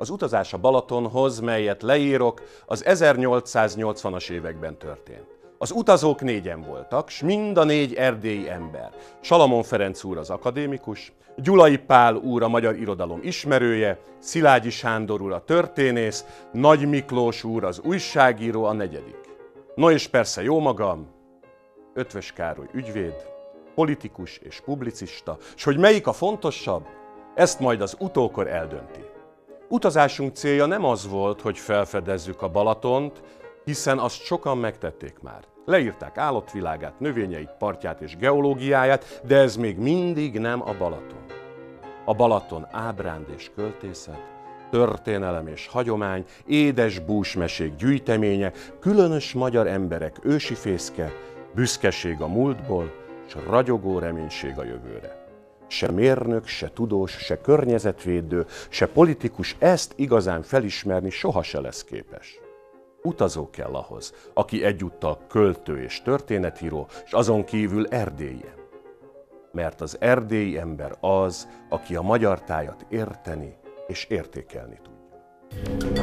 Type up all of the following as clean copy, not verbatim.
Az utazás a Balatonhoz, melyet leírok, az 1880-as években történt. Az utazók 4-en voltak, s mind a 4 erdélyi ember. Salamon Ferenc úr az akadémikus, Gyulai Pál úr a magyar irodalom ismerője, Szilágyi Sándor úr a történész, Nagy Miklós úr az újságíró a 4. No és persze jó magam, Eötvös Károly ügyvéd, politikus és publicista, s hogy melyik a fontosabb, ezt majd az utókor eldönti. Utazásunk célja nem az volt, hogy felfedezzük a Balatont, hiszen azt sokan megtették már. Leírták állatvilágát, növényeit, partját és geológiáját, de ez még mindig nem a Balaton. A Balaton ábránd és költészet, történelem és hagyomány, édes búsmesék gyűjteménye, különös magyar emberek ősi fészke, büszkeség a múltból, s ragyogó reménység a jövőre. Se mérnök, se tudós, se környezetvédő, se politikus ezt igazán felismerni soha se lesz képes. Utazó kell ahhoz, aki egyúttal költő és történetíró, és azon kívül erdélyi. Mert az erdélyi ember az, aki a magyar tájat érteni és értékelni tudja.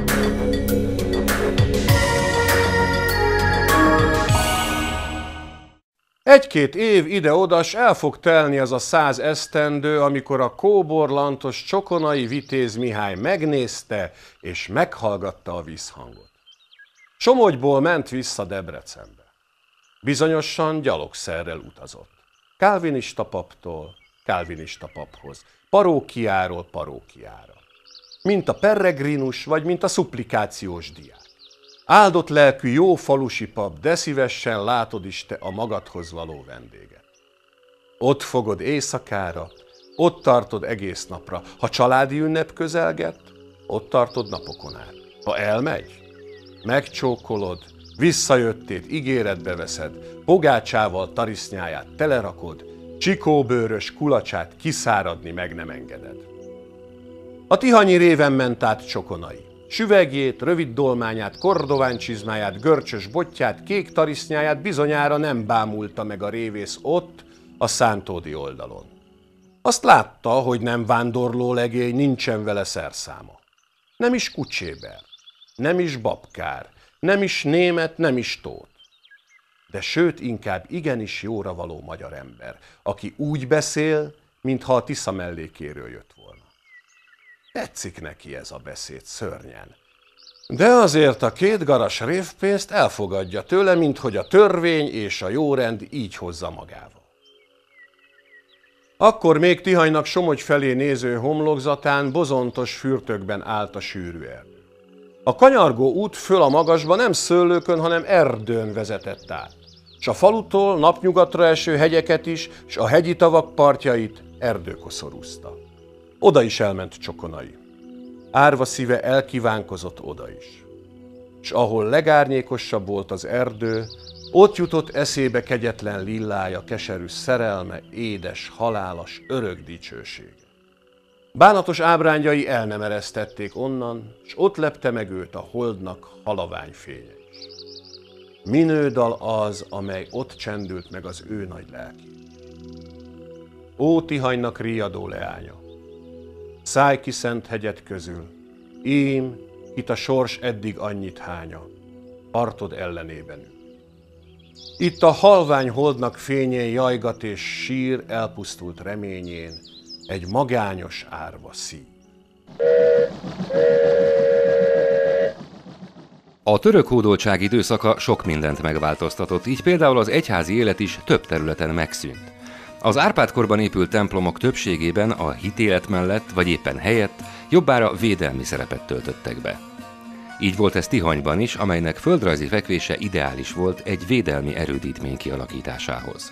Egy-két év ide-oda, s el fog telni az a 100 esztendő, amikor a kóborlantos Csokonai Vitéz Mihály megnézte és meghallgatta a vízhangot. Somogyból ment vissza Debrecenbe. Bizonyosan gyalogszerrel utazott. Kálvinista paptól kálvinista paphoz, parókiáról parókiára. Mint a peregrinus, vagy mint a szupplikációs diák. Áldott lelkű jó falusi pap, de szívesen látod is te a magadhoz való vendéget. Ott fogod éjszakára, ott tartod egész napra. Ha családi ünnep közelget, ott tartod napokon át. Ha elmegy, megcsókolod, visszajöttét ígéretbe veszed, pogácsával tarisznyáját telerakod, csikóbőrös kulacsát kiszáradni meg nem engeded. A Tihanyi réven ment át Csokonai. Süvegjét, rövid dolmányát, kordováncsizmáját, görcsös botját, kék tarisznyáját bizonyára nem bámulta meg a révész ott, a szántódi oldalon. Azt látta, hogy nem vándorló legény, nincsen vele szerszáma. Nem is kucséber, nem is babkár, nem is német, nem is tóth. De sőt, inkább igenis jóra való magyar ember, aki úgy beszél, mintha a Tisza mellékéről jött volna. Tetszik neki ez a beszéd szörnyen. De azért a 2 garas révpénzt elfogadja tőle, minthogy a törvény és a jórend így hozza magával. Akkor még Tihanynak Somogy felé néző homlokzatán bozontos fürtökben állt a sűrű erdő. A kanyargó út föl a magasba nem szőlőkön, hanem erdőn vezetett át, s a falutól napnyugatra eső hegyeket is, s a hegyi tavak partjait erdő koszorúzta. Oda is elment Csokonai. Árva szíve elkívánkozott oda is. S ahol legárnyékosabb volt az erdő, ott jutott eszébe kegyetlen lillája, keserű szerelme, édes, halálas, örök dicsősége. Bánatos ábrányai el nem eresztették onnan, s ott lepte meg őt a holdnak halavány fénye is. Minődal az, amely ott csendült meg az ő nagy lelkét. Ó, Tihanynak riadó leánya! Szállj ki szent hegyet közül, ím, itt a sors eddig annyit hánya, partod ellenében ül. Itt a halvány holdnak fényén jajgat és sír elpusztult reményén egy magányos árva szív. A török hódoltság időszaka sok mindent megváltoztatott, így például az egyházi élet is több területen megszűnt. Az Árpád-korban épült templomok többségében a hitélet mellett, vagy éppen helyett jobbára védelmi szerepet töltöttek be. Így volt ez Tihanyban is, amelynek földrajzi fekvése ideális volt egy védelmi erődítmény kialakításához.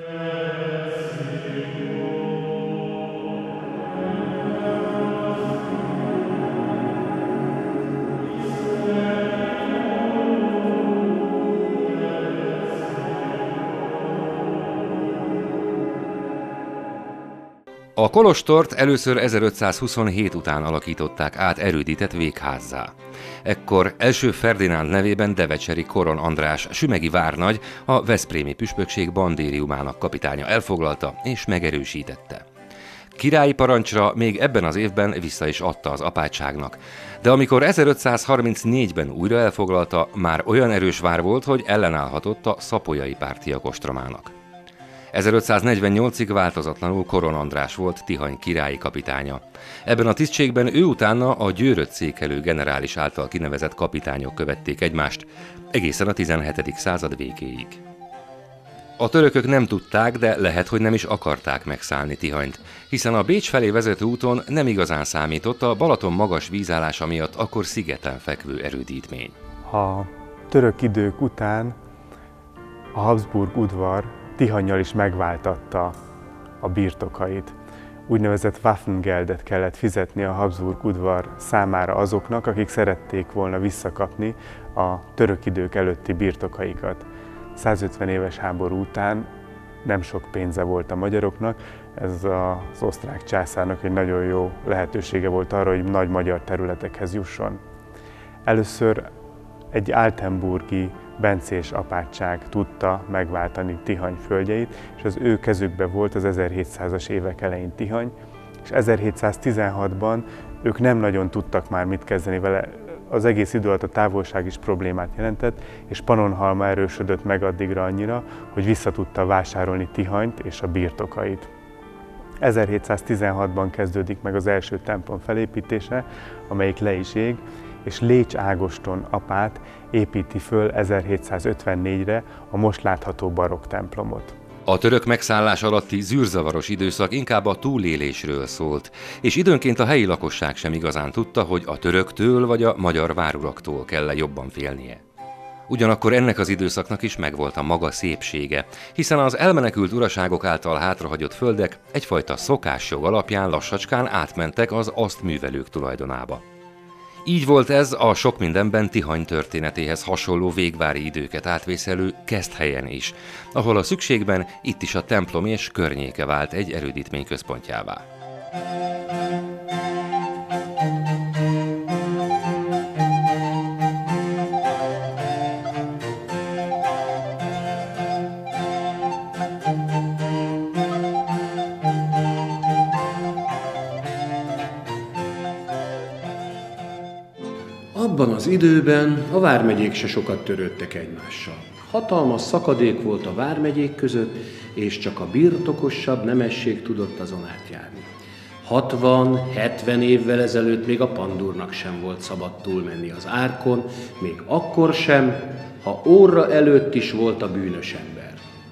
A kolostort először 1527 után alakították át erődített végházzá. Ekkor első Ferdinánd nevében devecseri Koron András sümegi várnagy a veszprémi püspökség bandériumának kapitánya elfoglalta és megerősítette. Királyi parancsra még ebben az évben vissza is adta az apátságnak, de amikor 1534-ben újra elfoglalta, már olyan erős vár volt, hogy ellenállhatott a szapolyai pártiak ostromának. 1548-ig változatlanul Koron András volt Tihany királyi kapitánya. Ebben a tisztségben ő utána a Győröt székelő generális által kinevezett kapitányok követték egymást, egészen a 17. század végéig. A törökök nem tudták, de lehet, hogy nem is akarták megszállni Tihanyt, hiszen a Bécs felé vezető úton nem igazán számított a Balaton magas vízállása miatt akkor szigeten fekvő erődítmény. A török idők után a Habsburg udvar Tihannyal is megváltatta a birtokait. Úgynevezett Waffengeldet kellett fizetni a Habsburg udvar számára azoknak, akik szerették volna visszakapni a török idők előtti birtokaikat. 150 éves háború után nem sok pénze volt a magyaroknak, ez az osztrák császárnak egy nagyon jó lehetősége volt arra, hogy nagy magyar területekhez jusson. Először egy altenburgi bencés apátság tudta megváltani Tihany földjeit, és az ő kezükbe volt az 1700-as évek elején Tihany, és 1716-ban ők nem nagyon tudtak már mit kezdeni vele. Az egész idő alatt a távolság is problémát jelentett, és Pannonhalma erősödött meg addigra annyira, hogy vissza tudta vásárolni Tihanyt és a birtokait. 1716-ban kezdődik meg az első templom felépítése, amelyik le is ég, és Lécs Ágoston apát építi föl 1754-re a most látható barokk templomot. A török megszállás alatti zűrzavaros időszak inkább a túlélésről szólt, és időnként a helyi lakosság sem igazán tudta, hogy a töröktől vagy a magyar váruraktól kell jobban félnie. Ugyanakkor ennek az időszaknak is megvolt a maga szépsége, hiszen az elmenekült uraságok által hátrahagyott földek egyfajta szokásjog alapján lassacskán átmentek az azt művelők tulajdonába. Így volt ez a sok mindenben Tihany történetéhez hasonló végvári időket átvészelő Keszthelyen is, ahol a szükségben itt is a templom és környéke vált egy erődítmény központjává. Abban az időben a vármegyék se sokat törődtek egymással. Hatalmas szakadék volt a vármegyék között, és csak a birtokosabb nemesség tudott azon átjárni. 60-70 évvel ezelőtt még a pandúrnak sem volt szabad túlmenni az árkon, még akkor sem, ha óra előtt is volt a bűnös ember.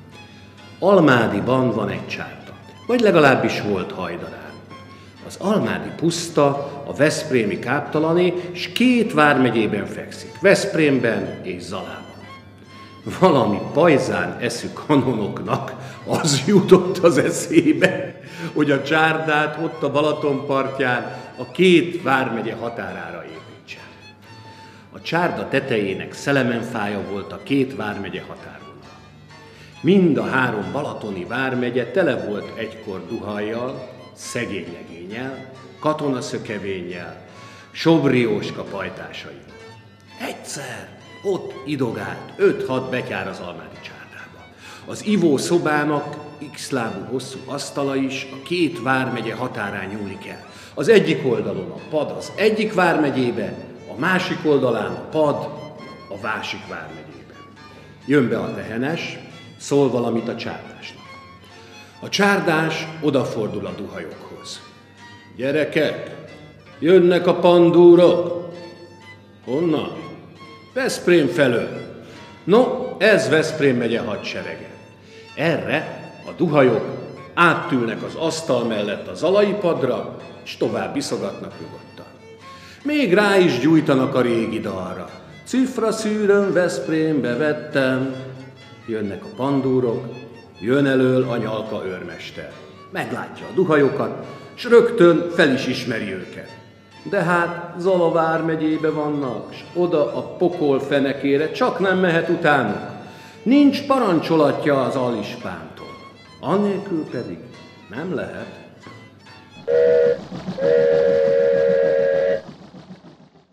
Almádiban van egy csárda, vagy legalábbis volt hajdarán. Az almádi puszta, a veszprémi káptalané, és 2 vármegyében fekszik, Veszprémben és Zalában. Valami pajzán eszű kanonoknak az jutott az eszébe, hogy a csárdát ott a Balaton partján a 2 vármegye határára építse. A csárda tetejének szelemenfája volt a 2 vármegye határvonal. Mind a 3 balatoni vármegye tele volt egykor Duhajjal, szegénylegénnyel, katonaszökevénnyel, Sobrióska pajtásaival. Egyszer ott idogált 5-6 betyár az almádi csárdába. Az ivó szobának x-lábú hosszú asztala is a 2 vármegye határán nyúlik el. Az egyik oldalon a pad az egyik vármegyébe, a másik oldalán a pad a másik vármegyébe. Jön be a tehenes, szól valamit a csárdásnak. A csárdás odafordul a duhajokhoz. Gyerekek, jönnek a pandúrok. Honnan? Veszprém felől. No, ez Veszprém megye hadserege. Erre a duhajok áttülnek az asztal mellett a zalai padra, és tovább iszogatnak nyugodtan. Még rá is gyújtanak a régi dalra. Cifra szűröm Veszprémbe vettem. Jönnek a pandúrok, jön elől a nyalka őrmester. Meglátja a duhajokat, s rögtön fel is ismeri őket. De hát Zala vármegyébe vannak, s oda a pokol fenekére csak nem mehet utánuk. Nincs parancsolatja az alispántól. Annélkül pedig nem lehet.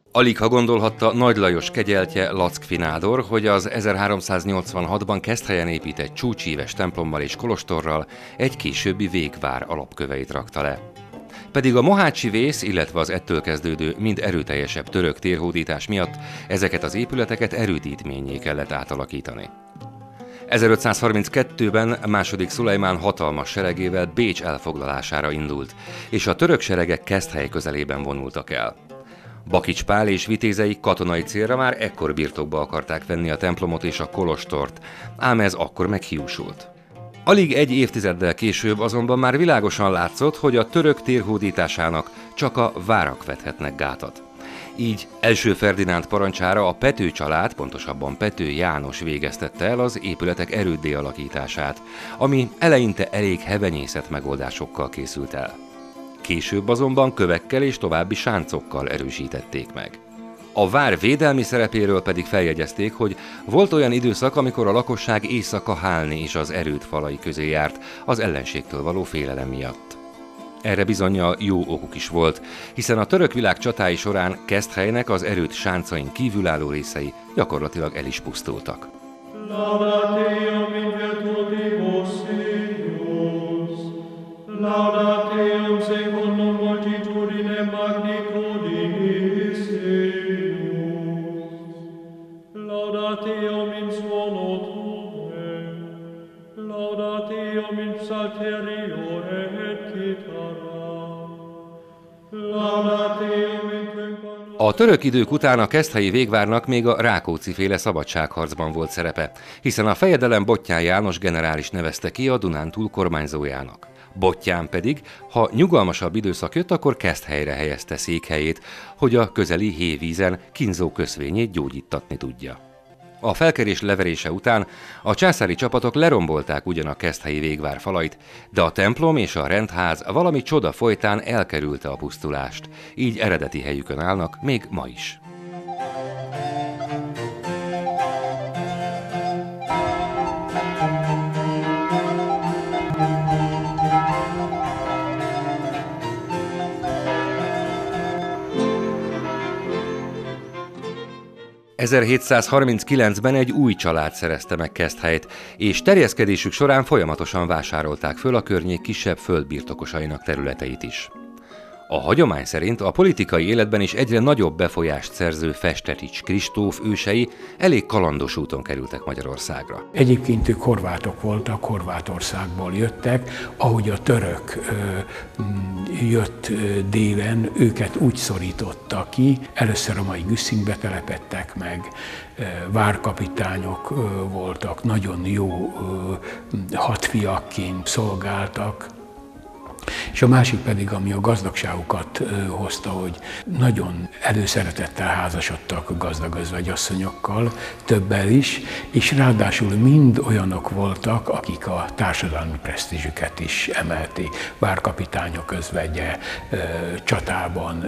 Alig ha gondolhatta Nagy Lajos kegyeltje Lackfi nádor, hogy az 1386-ban Keszthelyen épített csúcsíves templommal és kolostorral egy későbbi végvár alapköveit rakta le. Pedig a mohácsi vész, illetve az ettől kezdődő mind erőteljesebb török térhódítás miatt ezeket az épületeket erődítménnyé kellett átalakítani. 1532-ben II. Szulejmán hatalmas seregével Bécs elfoglalására indult, és a török seregek Keszthely közelében vonultak el. Bakics Pál és vitézei katonai célra már ekkor birtokba akarták venni a templomot és a kolostort, ám ez akkor meghiúsult. Alig egy évtizeddel később azonban már világosan látszott, hogy a török térhódításának csak a várak vethetnek gátat. Így első Ferdinánd parancsára a Pető család, pontosabban Pető János végeztette el az épületek erőddé alakítását, ami eleinte elég hevenyészet megoldásokkal készült el. Később azonban kövekkel és további sáncokkal erősítették meg. A vár védelmi szerepéről pedig feljegyezték, hogy volt olyan időszak, amikor a lakosság éjszaka hálni és az erőd falai közé járt az ellenségtől való félelem miatt. Erre bizonnyal jó okuk is volt, hiszen a török világ csatái során Keszthelynek az erőd sáncain kívülálló részei gyakorlatilag el is pusztultak. Laudateum secundum multitudine magnitudinis eius. Laudateum in suono tuae. Laudateum in psalterio et chitarra. Laudateum in tympano. A török idők után a keszthelyi végvárnak még a Rákóczi-féle szabadságharcban volt szerepe, hiszen a fejedelem Bottyán János generális nevezte ki a Dunántúl kormányzójának. Bottyán pedig, ha nyugalmasabb időszak jött, akkor Keszthelyre helyezte székhelyét, hogy a közeli hévízen kínzó köszvényét gyógyítatni tudja. A felkerés leverése után a császári csapatok lerombolták ugyan a keszthelyi végvár falait, de a templom és a rendház valami csoda folytán elkerülte a pusztulást, így eredeti helyükön állnak még ma is. ...1739-ben egy új család szerezte meg Keszthelyt, és terjeszkedésük során folyamatosan vásárolták föl a környék kisebb földbirtokosainak területeit is. A hagyomány szerint a politikai életben is egyre nagyobb befolyást szerző Festetics Kristóf ősei elég kalandos úton kerültek Magyarországra. Egyébként ők horvátok voltak, Horvátországból jöttek, ahogy a török jött délen, őket úgy szorította ki, először a mai Güsszingbe telepedtek meg, várkapitányok voltak, nagyon jó hadfiakként szolgáltak. És a másik pedig, ami a gazdagságukat hozta, hogy nagyon előszeretettel házasodtak a gazdag özvegyasszonyokkal, többel is, és ráadásul mind olyanok voltak, akik a társadalmi presztízsüket is emelték. Várkapitányok özvegye, csatában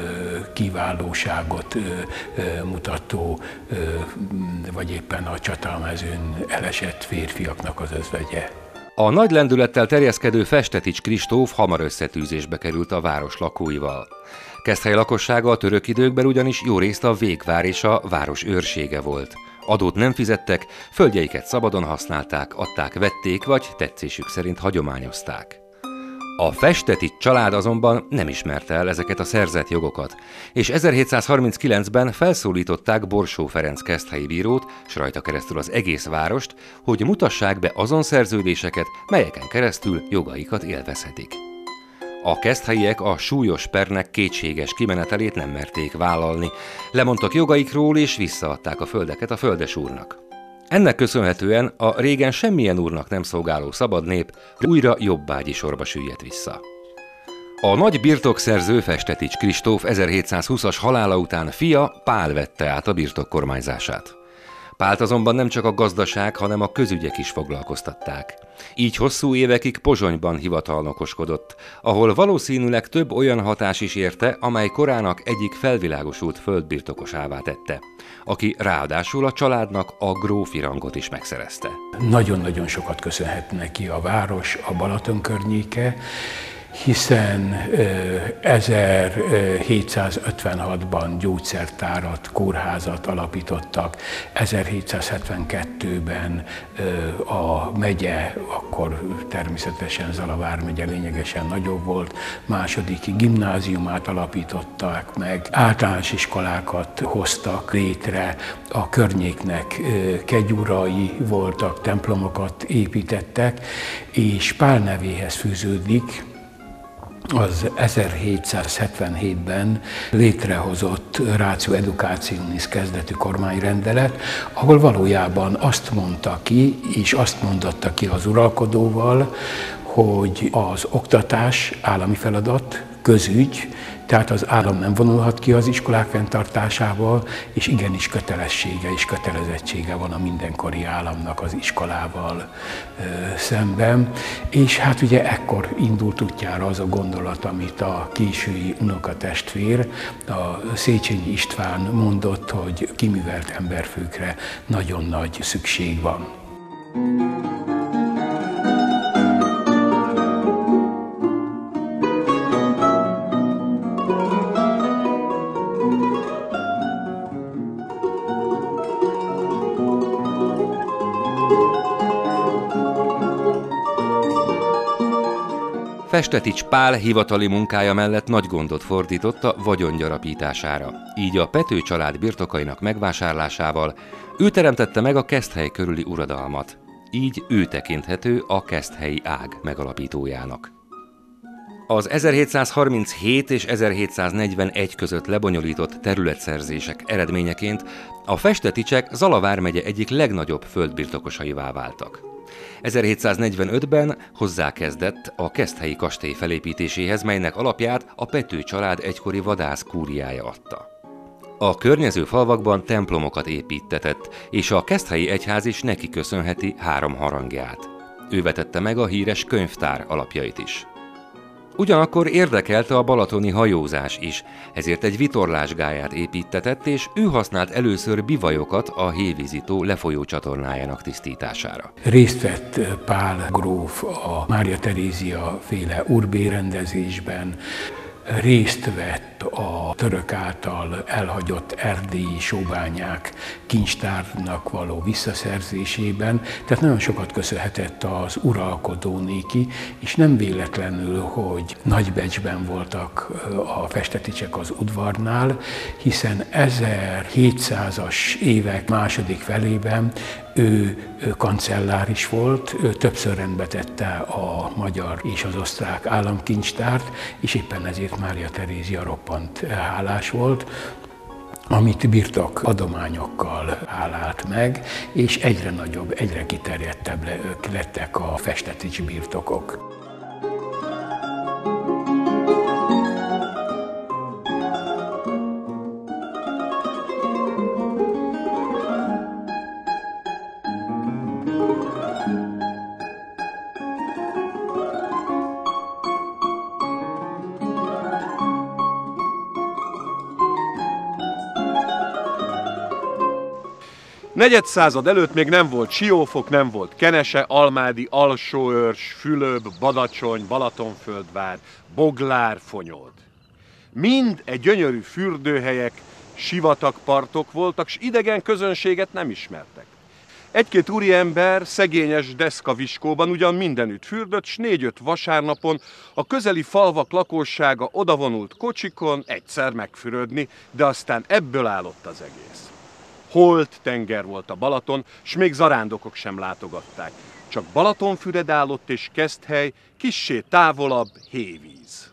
kiválóságot mutató, vagy éppen a csatamezőn elesett férfiaknak az özvegye. A nagy lendülettel terjeszkedő Festetics Kristóf hamar összetűzésbe került a város lakóival. Keszthely lakossága a török időkben ugyanis jó részt a végvár és a város őrsége volt. Adót nem fizettek, földjeiket szabadon használták, adták, vették, vagy tetszésük szerint hagyományozták. A Festetics család azonban nem ismerte el ezeket a szerzett jogokat, és 1739-ben felszólították Borsó Ferenc keszthelyi bírót, s rajta keresztül az egész várost, hogy mutassák be azon szerződéseket, melyeken keresztül jogaikat élvezhetik. A keszthelyiek a súlyos pernek kétséges kimenetelét nem merték vállalni, lemondtak jogaikról és visszaadták a földeket a földesúrnak. Ennek köszönhetően a régen semmilyen úrnak nem szolgáló szabad nép újra jobbágyi sorba süllyedt vissza. A nagy birtokszerző Festetics Kristóf 1720-as halála után fia Pál vette át a birtok kormányzását. Pált azonban nem csak a gazdaság, hanem a közügyek is foglalkoztatták. Így hosszú évekig Pozsonyban hivatalnokoskodott, ahol valószínűleg több olyan hatás is érte, amely korának egyik felvilágosult földbirtokosává tette, aki ráadásul a családnak a grófi rangot is megszerezte. Nagyon-nagyon sokat köszönhet neki a város, a Balaton környéke, hiszen 1756-ban gyógyszertárat, kórházat alapítottak, 1772-ben a megye, akkor természetesen Zala vármegye lényegesen nagyobb volt, második gimnáziumát alapították meg, általános iskolákat hoztak létre, a környéknek kegyurai voltak, templomokat építettek, és Pál nevéhez fűződik az 1777-ben létrehozott Ratio Educationis kezdetű kormányrendelet, ahol valójában azt mondta ki, és azt mondotta ki az uralkodóval, hogy az oktatás állami feladat, közügy, tehát az állam nem vonulhat ki az iskolák fenntartásával, és igenis kötelessége és kötelezettsége van a mindenkori államnak az iskolával szemben. És hát ugye ekkor indult útjára az a gondolat, amit a késői unokatestvér, a Széchenyi István mondott, hogy kiművelt emberfőkre nagyon nagy szükség van. Festetics Pál hivatali munkája mellett nagy gondot fordított a vagyongyarapítására. Így a Pető család birtokainak megvásárlásával ő teremtette meg a Keszthely körüli uradalmat. Így ő tekinthető a keszthelyi ág megalapítójának. Az 1737 és 1741 között lebonyolított területszerzések eredményeként a Festeticsek Zala vármegye egyik legnagyobb földbirtokosaivá váltak. 1745-ben hozzákezdett a keszthelyi kastély felépítéséhez, melynek alapját a Pető család egykori vadász kúriája adta. A környező falvakban templomokat építtetett, és a keszthelyi egyház is neki köszönheti 3 harangját. Ő vetette meg a híres könyvtár alapjait is. Ugyanakkor érdekelte a balatoni hajózás is, ezért egy vitorlásgályát építtetett, és ő használt először bivajokat a Hévízi-tó lefolyó csatornájának tisztítására. Részt vett Pál gróf a Mária Terézia féle urbérendezésben, részt vett a török által elhagyott erdélyi sóbányák kincstárnak való visszaszerzésében, tehát nagyon sokat köszönhetett az uralkodó néki, és nem véletlenül, hogy Nagybecsben voltak a Festeticsek az udvarnál, hiszen 1700-as évek második felében ő kancellár is volt, ő többször rendbe tette a magyar és az osztrák államkincstárt, és éppen ezért Mária Terézia roppant hálás volt, amit birtok adományokkal hálált meg, és egyre nagyobb, egyre kiterjedtebb lettek a Festetics birtokok. Negyedszázad előtt még nem volt Siófok, nem volt Kenese, Almádi, Alsóörs, Fülöp, Badacsony, Balatonföldvár, Boglár, Fonyód. Mind egy gyönyörű fürdőhelyek, sivatagpartok voltak, s idegen közönséget nem ismertek. Egy-két úriember szegényes deszkaviskóban ugyan mindenütt fürdött, s 4-5 vasárnapon a közeli falvak lakossága odavonult kocsikon egyszer megfürödni, de aztán ebből állott az egész. Holt tenger volt a Balaton, s még zarándokok sem látogatták. Csak Balatonfüred állott és Keszthely, kissé távolabb hévíz.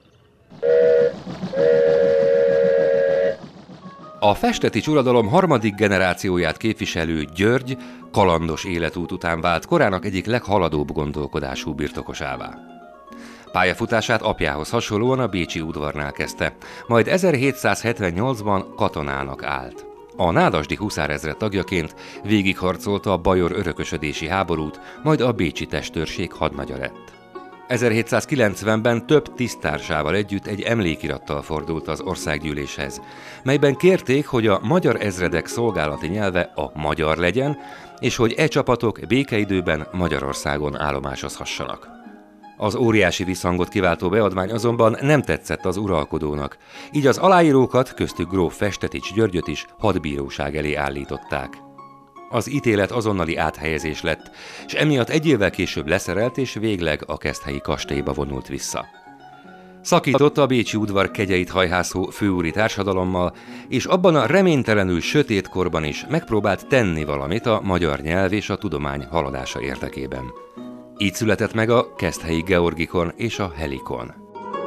A Festetics uradalom harmadik generációját képviselő György kalandos életút után vált korának egyik leghaladóbb gondolkodású birtokosává. Pályafutását apjához hasonlóan a bécsi udvarnál kezdte, majd 1778-ban katonának állt. A nádasdi huszárezred tagjaként végigharcolta a bajor örökösödési háborút, majd a bécsi testőrség hadnagya lett. 1790-ben több tiszttársával együtt egy emlékirattal fordult az országgyűléshez, melyben kérték, hogy a magyar ezredek szolgálati nyelve a magyar legyen, és hogy e csapatok békeidőben Magyarországon állomásozhassanak. Az óriási visszhangot kiváltó beadvány azonban nem tetszett az uralkodónak, így az aláírókat, köztük gróf Festetics Györgyöt is hadbíróság elé állították. Az ítélet azonnali áthelyezés lett, és emiatt egy évvel később leszerelt és végleg a keszthelyi kastélyba vonult vissza. Szakított a bécsi udvar kegyeit hajhászó főúri társadalommal, és abban a reménytelenül sötét korban is megpróbált tenni valamit a magyar nyelv és a tudomány haladása érdekében. Így született meg a keszthelyi Georgikon és a Helikon.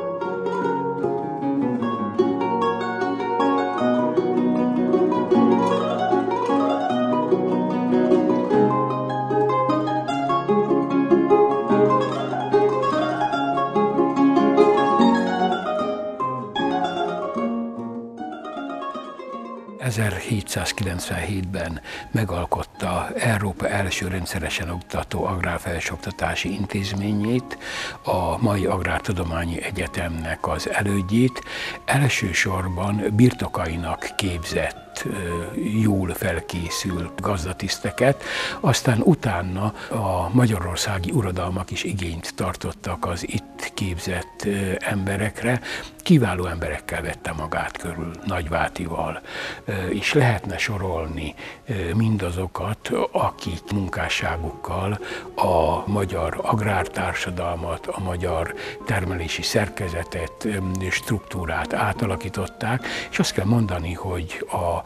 ...1797-ben megalkotta Európa első rendszeresen oktató agrárfelsőoktatási intézményét, a mai Agrártudományi Egyetemnek az elődjét, elsősorban birtokainak képzett, jól felkészült gazdatiszteket, aztán utána a magyarországi uradalmak is igényt tartottak az itt képzett emberekre, kiváló emberekkel vette magát körül, Nagyvátival, és lehetne sorolni mindazokat, akik munkásságukkal a magyar agrártársadalmat, a magyar termelési szerkezetet, struktúrát átalakították, és azt kell mondani, hogy a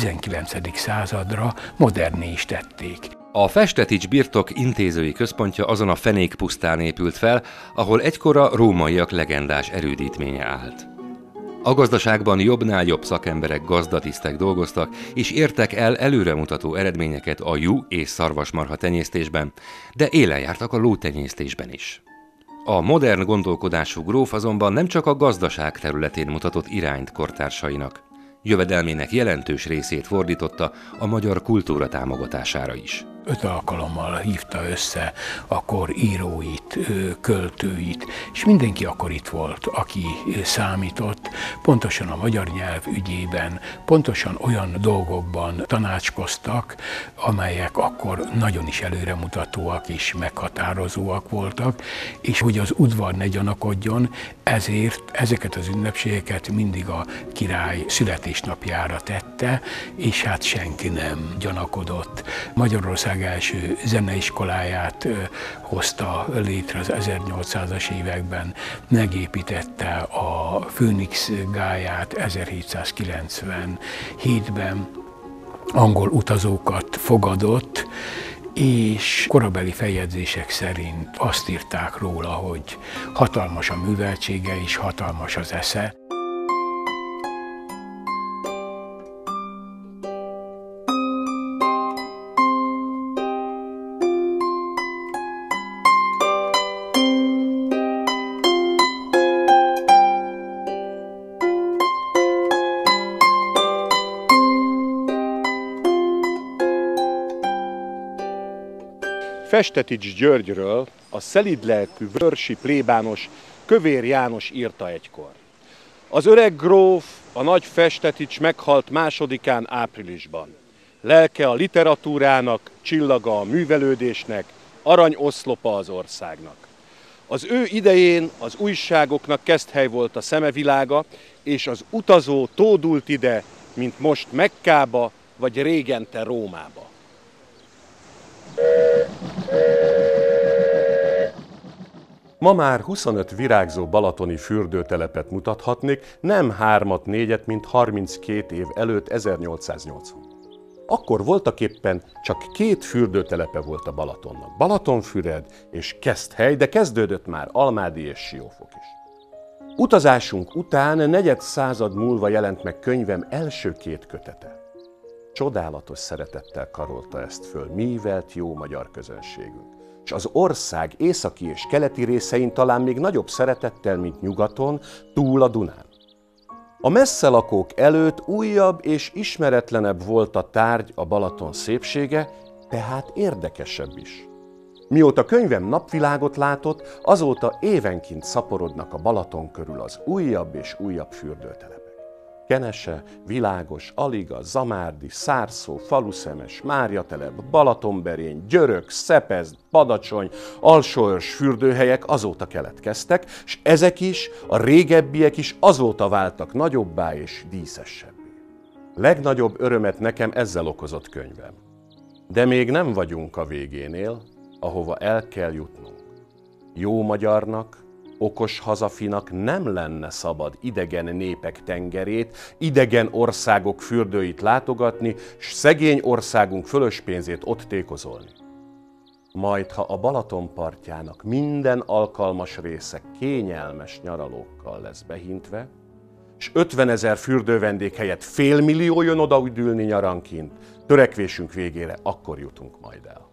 19. századra moderné is tették. A Festetics birtok intézői központja azon a fenékpusztán épült fel, ahol egykor a rómaiak legendás erődítménye állt. A gazdaságban jobbnál jobb szakemberek, gazdatisztek dolgoztak, és értek el előremutató eredményeket a juh és szarvasmarha tenyésztésben, de élen jártak a lótenyésztésben is. A modern gondolkodású gróf azonban nem csak a gazdaság területén mutatott irányt kortársainak, jövedelmének jelentős részét fordította a magyar kultúra támogatására is. 5 alkalommal hívta össze a kor íróit, költőit, és mindenki akkor itt volt, aki számított, pontosan a magyar nyelv ügyében, pontosan olyan dolgokban tanácskoztak, amelyek akkor nagyon is előremutatóak és meghatározóak voltak, és hogy az udvar ne gyanakodjon, ezért ezeket az ünnepségeket mindig a király születésnapjára tette, és hát senki nem gyanakodott. Magyarország első zeneiskoláját hozta létre az 1800-as években, megépítette a Főnix gályát 1797-ben, angol utazókat fogadott, és korabeli feljegyzések szerint azt írták róla, hogy hatalmas a műveltsége és hatalmas az esze. Festetics Györgyről a szelídlelkű vörsi plébános Kövér János írta egykor. Az öreg gróf, a nagy Festetics meghalt 2-án áprilisban. Lelke a literatúrának, csillaga a művelődésnek, aranyoszlopa az országnak. Az ő idején az újságoknak Keszthely volt a szemevilága, és az utazó tódult ide, mint most Mekkába, vagy régente Rómába. Ma már 25 virágzó balatoni fürdőtelepet mutathatnék, nem 3-4, mint 32 év előtt 1880. Akkor voltaképpen csak 2 fürdőtelepe volt a Balatonnak, Balatonfüred és Keszthely, de kezdődött már Almádi és Siófok is. Utazásunk után negyed század múlva jelent meg könyvem első 2 kötete. Csodálatos szeretettel karolta ezt föl mívelt jó magyar közönségünk, és az ország északi és keleti részein talán még nagyobb szeretettel, mint nyugaton, túl a Dunán. A messzelakók előtt újabb és ismeretlenebb volt a tárgy, a Balaton szépsége, tehát érdekesebb is. Mióta könyvem napvilágot látott, azóta évenként szaporodnak a Balaton körül az újabb és újabb fürdőtelepek. Kenese, Világos, Aliga, Zamárdi, Szárszó, Faluszemes, Máriatelep, Balatonberény, Györök, Szepezd, Badacsony, Alsóörs fürdőhelyek azóta keletkeztek, és ezek is, a régebbiek is azóta váltak nagyobbá és díszesebbé. Legnagyobb örömet nekem ezzel okozott könyvem. De még nem vagyunk a végénél, ahova el kell jutnunk. Jó magyarnak, okos hazafinak nem lenne szabad idegen népek tengerét, idegen országok fürdőit látogatni, s szegény országunk fölös pénzét ott tékozolni. Majd, ha a Balaton partjának minden alkalmas része kényelmes nyaralókkal lesz behintve, s 50 000 fürdővendég helyett 500 000 jön oda üdülni nyaranként, törekvésünk végére akkor jutunk majd el.